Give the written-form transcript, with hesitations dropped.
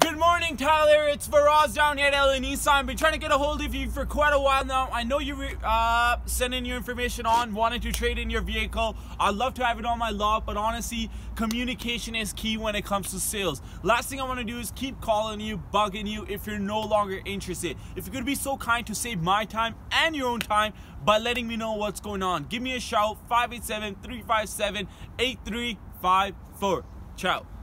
Good morning, Tyler. It's Faraz down here at LA Nissan. I've been trying to get a hold of you for quite a while now. I know you sending your information on, wanted to trade in your vehicle. I'd love to have it on my lot, but honestly, communication is key when it comes to sales. Last thing I want to do is keep calling you, bugging you if you're no longer interested. If you're going to be so kind to save my time and your own time by letting me know what's going on, give me a shout, 587-357-8354. Ciao.